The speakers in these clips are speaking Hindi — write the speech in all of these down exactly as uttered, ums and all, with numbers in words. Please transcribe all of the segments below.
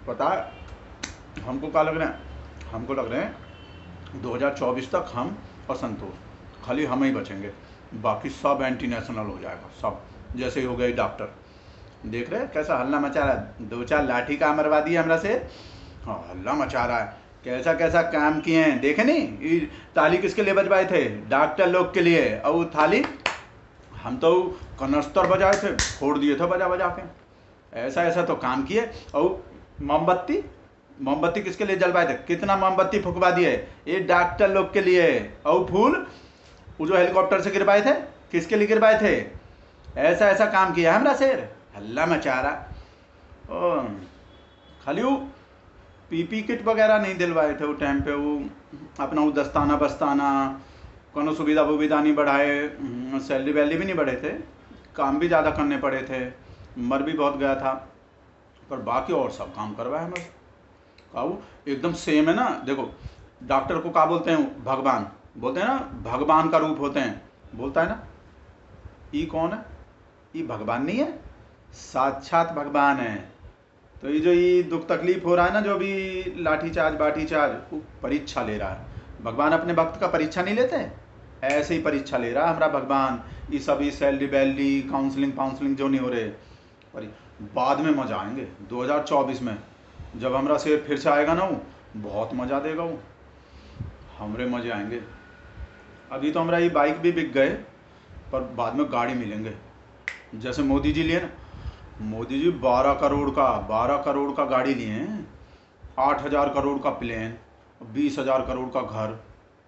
पता है हमको क्या लग रहा है, हमको लग रहे हैं दो हज़ार चौबीस तक हम और संतोष खाली हम ही बचेंगे, बाकी सब एंटी नेशनल हो जाएगा सब। जैसे ही हो गए डॉक्टर, देख रहे हैं कैसा हल्ला मचा रहा है, दो चार लाठी का मरवा दिया हमरा से। हाँ हल्ला मचा रहा है, कैसा कैसा काम किए हैं देखे नहीं। ये ताली किसके लिए बजवाए थे, डॉक्टर लोग के लिए। और वो थाली हम तो कनस्तर बजाए थे, फोड़ दिए थे बजा बजा के। ऐसा ऐसा तो काम किए। और मोमबत्ती मोमबत्ती किसके लिए जलवाए थे, कितना मोमबत्ती फुकवा दिए, ये डॉक्टर लोग के लिए। और फूल वो जो हेलीकॉप्टर से गिरवाए थे किसके लिए गिरवाए थे। ऐसा ऐसा काम किया हमरा शेर, हल्ला मचा रहा। ओ खाली वो पीपी किट वगैरह नहीं दिलवाए थे वो टाइम पे, वो अपना वो दस्ताना बस्ताना कोनो सुविधा वुविधा नहीं बढ़ाए, सैलरी वैलरी भी नहीं बढ़े थे, काम भी ज़्यादा करने पड़े थे, मर भी बहुत गया था, पर बाकी और सब काम करवाए हमें। काऊ एकदम सेम है ना। देखो डॉक्टर को क्या बोलते हैं, भगवान बोलते हैं ना, भगवान का रूप होते हैं, बोलता है ना। ये कौन है, ये भगवान नहीं है, साक्षात भगवान है। तो ये जो ये दुख तकलीफ हो रहा है ना, जो भी लाठी चार्ज बाठी चार्ज, वो परीक्षा ले रहा है। भगवान अपने भक्त का परीक्षा नहीं लेते, ऐसे ही परीक्षा ले रहा है हमारा भगवान। ये सभी सैलरी वैलरी काउंसलिंग काउंसलिंग जो नहीं हो रहे, पर बाद में मजा आएंगे दो हज़ार चौबीस में, जब हमारा शेर फिर से आएगा ना, वो बहुत मजा देगा, वो हमरे मजे आएंगे। अभी तो हमारा ये बाइक भी बिक गए, पर बाद में गाड़ी मिलेंगे। जैसे मोदी जी लिए ना, मोदी जी बारह करोड़ का बारह करोड़ का गाड़ी लिए हैं, आठ हजार करोड़ का प्लेन, बीस हजार करोड़ का घर।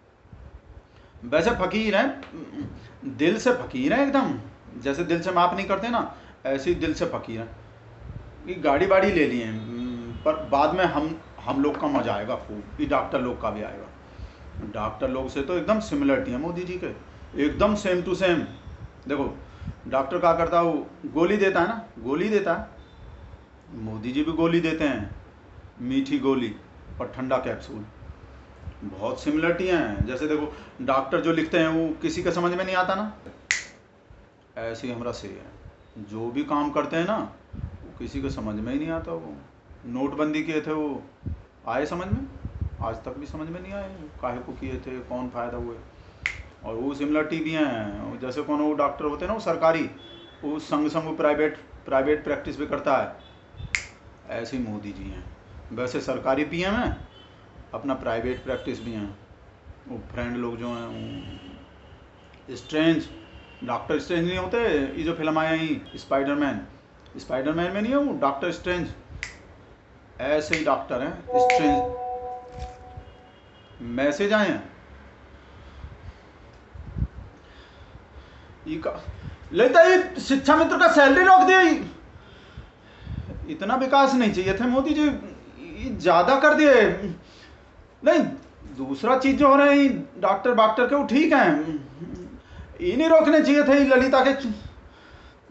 वैसे फकीर हैं, दिल से फकीर हैं एकदम। जैसे दिल से माफ नहीं करते ना, ऐसे ही दिल से फकीर हैं। ये गाड़ी बाड़ी ले लिए हैं, पर बाद में हम हम लोग का मजा आएगा खूब, ये डॉक्टर लोग का भी आएगा। डॉक्टर लोग से तो एकदम सिमिलरिटी है मोदी जी के, एकदम सेम टू सेम। देखो डॉक्टर क्या करता है, वो गोली देता है ना, गोली देता है। मोदी जी भी गोली देते हैं, मीठी गोली और ठंडा कैप्सूल, बहुत सिमिलरिटी हैं। जैसे देखो डॉक्टर जो लिखते हैं वो किसी के समझ में नहीं आता ना, ऐसे ही हमारा शेर है, जो भी काम करते हैं ना वो किसी को समझ में ही नहीं आता। वो नोटबंदी किए थे, वो आए समझ में, आज तक भी समझ में नहीं आए काहे को किए थे, कौन फ़ायदा हुए। और वो सिमिलरिटी भी हैं। जैसे कौन वो डॉक्टर होते हैं ना, वो सरकारी, वो संग संग वो प्राइवेट प्राइवेट प्रैक्टिस भी करता है, ऐसे ही मोदी जी हैं। वैसे सरकारी पीएम हैं, अपना प्राइवेट प्रैक्टिस भी हैं। वो फ्रेंड लोग जो हैं स्ट्रेंज, डॉक्टर स्ट्रेंज नहीं होते, ये जो फिल्म आया ही स्पाइडरमैन, स्पाइडरमैन में नहीं है वो डॉक्टर स्ट्रेंज, ऐसे ही डॉक्टर हैं स्ट्रेंज। मैसेज आए हैं का लेता ही शिक्षा मित्र का सैलरी रोक दिया। इतना विकास नहीं चाहिए थे मोदी जी, ज्यादा कर दिए। नहीं दूसरा चीज जो हो रहे हैं डॉक्टर डॉक्टर के वो ठीक है, ये नहीं रोकने चाहिए थे ललिता के